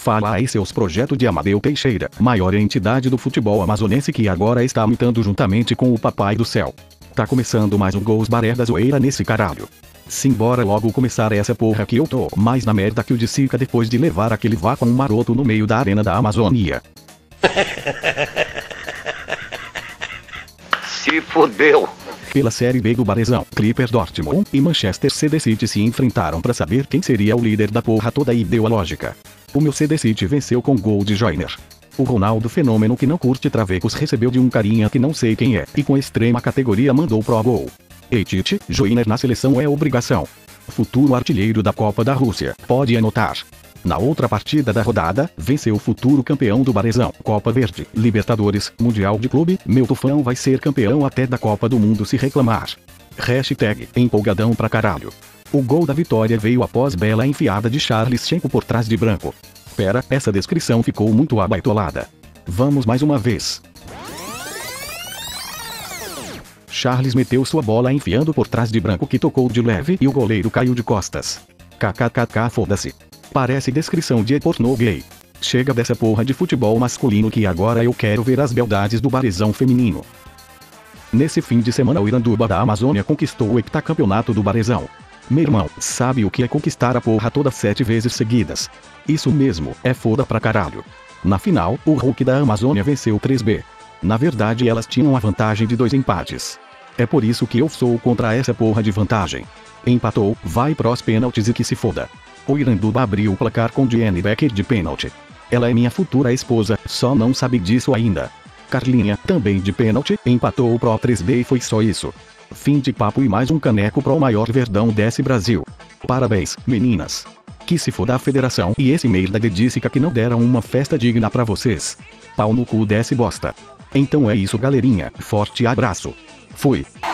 Fala aí seus projetos de Amadeu Teixeira, maior entidade do futebol amazonense que agora está imitando juntamente com o Papai do Céu. Tá começando mais um Gols Baré da zoeira nesse caralho. Simbora logo começar essa porra que eu tô mais na merda que o de Sica depois de levar aquele vácuo maroto no meio da arena da Amazônia. Se fodeu. Pela Série B do Barezão, Clippers Dortmund e Manchester City se enfrentaram pra saber quem seria o líder da porra toda e deu a lógica. O meu City venceu com gol de Joyner. O Ronaldo fenômeno que não curte travecos recebeu de um carinha que não sei quem é, e com extrema categoria mandou pro gol. Ei Tite, Joyner na seleção é obrigação. Futuro artilheiro da Copa da Rússia, pode anotar. Na outra partida da rodada, venceu o futuro campeão do Barezão, Copa Verde, Libertadores, Mundial de Clube, meu tufão vai ser campeão até da Copa do Mundo se reclamar. Hashtag empolgadão pra caralho. O gol da vitória veio após bela enfiada de Charles Schenko por trás de Branco. Pera, essa descrição ficou muito abaitolada. Vamos mais uma vez. Charles meteu sua bola enfiando por trás de Branco que tocou de leve e o goleiro caiu de costas. KKKK foda-se. Parece descrição de pornô gay. Chega dessa porra de futebol masculino que agora eu quero ver as beldades do Barezão feminino. Nesse fim de semana o Iranduba da Amazônia conquistou o heptacampeonato do Barezão. Meu irmão, sabe o que é conquistar a porra toda 7 vezes seguidas? Isso mesmo, é foda pra caralho. Na final, o Hulk da Amazônia venceu 3B. Na verdade elas tinham a vantagem de 2 empates. É por isso que eu sou contra essa porra de vantagem. Empatou, vai pros pênaltis e que se foda. O Iranduba abriu o placar com Diane Becker de pênalti. Ela é minha futura esposa, só não sabe disso ainda. Carlinha, também de pênalti, empatou o Pro 3B e foi só isso. Fim de papo e mais um caneco pro maior verdão desse Brasil. Parabéns, meninas. Que se foda a federação e esse mail da Dedícica que não deram uma festa digna pra vocês. Pau no cu desse bosta. Então é isso galerinha, forte abraço. Fui.